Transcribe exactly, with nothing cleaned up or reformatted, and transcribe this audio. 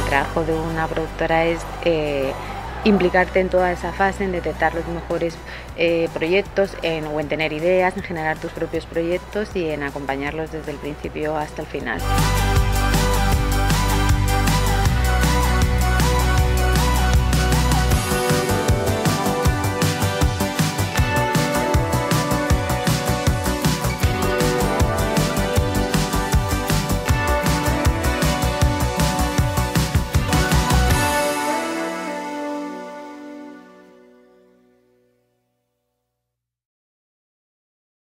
trabajo de una productora es eh, implicarte en toda esa fase, en detectar los mejores eh, proyectos en, o en tener ideas, en generar tus propios proyectos y en acompañarlos desde el principio hasta el final.